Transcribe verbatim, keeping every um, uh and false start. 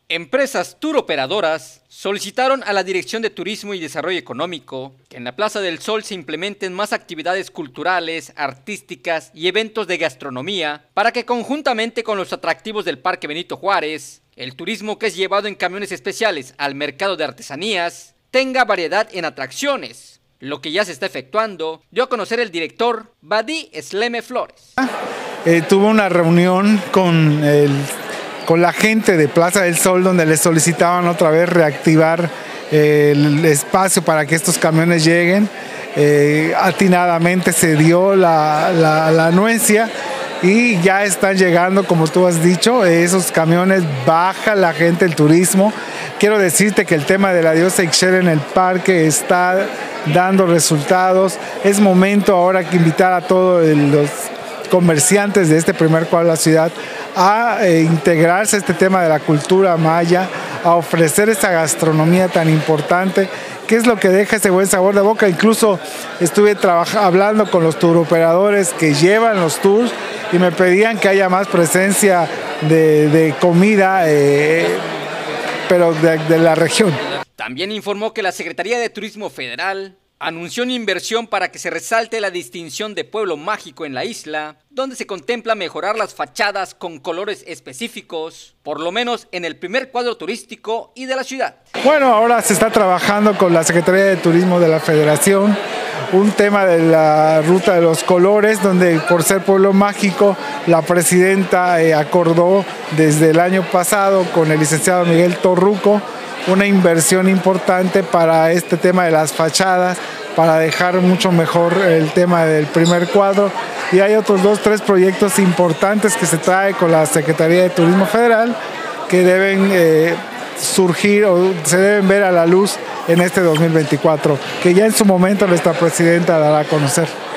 Empresas turoperadoras solicitaron a la Dirección de Turismo y Desarrollo Económico que en la Plaza del Sol se implementen más actividades culturales, artísticas y eventos de gastronomía para que conjuntamente con los atractivos del Parque Benito Juárez, el turismo que es llevado en camiones especiales al mercado de artesanías tenga variedad en atracciones, lo que ya se está efectuando, dio a conocer el director Badí Sleme Flores. Eh, tuvo una reunión con el con la gente de Plaza del Sol, donde les solicitaban otra vez reactivar eh, el espacio para que estos camiones lleguen. Eh, atinadamente se dio la, la, la anuencia y ya están llegando, como tú has dicho, esos camiones, baja la gente, el turismo. Quiero decirte que el tema de la diosa Ixchel en el parque está dando resultados. Es momento ahora que invitar a todos los comerciantes de este primer cuadro de la ciudad a eh, integrarse a este tema de la cultura maya, a ofrecer esta gastronomía tan importante, que es lo que deja ese buen sabor de boca. Incluso estuve hablando con los turoperadores que llevan los tours y me pedían que haya más presencia de, de comida, eh, pero de, de la región. También informó que la Secretaría de Turismo Federal anunció una inversión para que se resalte la distinción de pueblo mágico en la isla, donde se contempla mejorar las fachadas con colores específicos, por lo menos en el primer cuadro turístico y de la ciudad. Bueno, ahora se está trabajando con la Secretaría de Turismo de la Federación, un tema de la Ruta de los Colores, donde por ser pueblo mágico, la presidenta eh, acordó desde el año pasado con el licenciado Miguel Torruco una inversión importante para este tema de las fachadas, para dejar mucho mejor el tema del primer cuadro. Y hay otros dos, tres proyectos importantes que se trae con la Secretaría de Turismo Federal que deben eh, surgir o se deben ver a la luz en este dos mil veinticuatro, que ya en su momento nuestra presidenta dará a conocer.